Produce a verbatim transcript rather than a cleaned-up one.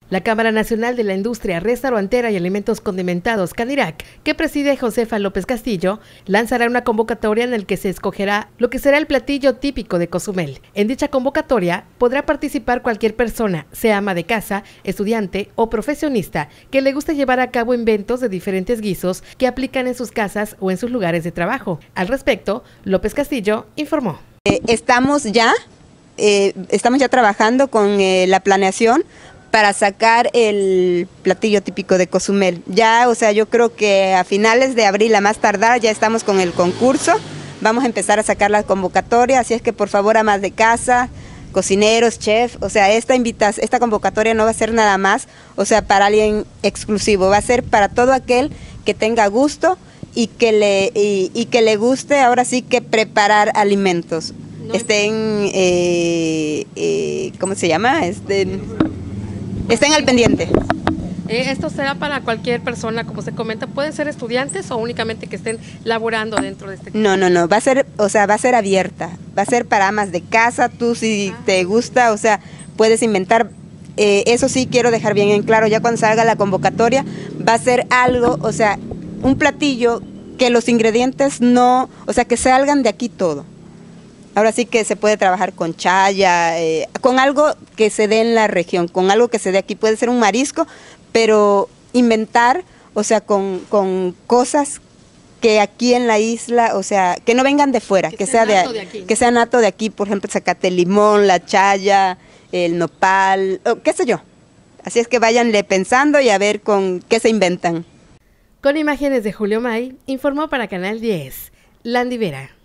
La Cámara Nacional de la Industria Restaurantera y Alimentos Condimentados, CANIRAC, que preside Josefa López Castillo, lanzará una convocatoria en la que se escogerá lo que será el platillo típico de Cozumel. En dicha convocatoria podrá participar cualquier persona, sea ama de casa, estudiante o profesionista, que le guste llevar a cabo inventos de diferentes guisos que aplican en sus casas o en sus lugares de trabajo. Al respecto, López Castillo informó. Eh, estamos ya, eh, estamos ya trabajando con eh, la planeación para sacar el platillo típico de Cozumel. Ya, o sea, yo creo que a finales de abril, a más tardar, ya estamos con el concurso. Vamos a empezar a sacar la convocatoria, así es que por favor, amas de casa, cocineros, chef, o sea, esta invita esta convocatoria no va a ser nada más, o sea, para alguien exclusivo, va a ser para todo aquel que tenga gusto y que le, y, y que le guste, ahora sí que preparar alimentos. No. Estén, eh, eh, ¿cómo se llama? Estén... Estén al pendiente. Eh, ¿Esto será para cualquier persona, como se comenta? ¿Pueden ser estudiantes o únicamente que estén laborando dentro de este? No, no, no, va a ser, o sea, va a ser abierta, va a ser para amas de casa, tú si ah. te gusta, o sea, puedes inventar, eh, eso sí quiero dejar bien en claro, ya cuando salga la convocatoria, va a ser algo, o sea, un platillo que los ingredientes no, o sea, que salgan de aquí todo. Ahora sí que se puede trabajar con chaya, eh, con algo que se dé en la región, con algo que se dé aquí. Puede ser un marisco, pero inventar, o sea, con, con cosas que aquí en la isla, o sea, que no vengan de fuera, que, que sea, sea de, de aquí. que sea nato de aquí, por ejemplo, sacate el limón, la chaya, el nopal, o qué sé yo. Así es que váyanle pensando y a ver con qué se inventan. Con imágenes de Julio May, informó para Canal diez, Landy Vera.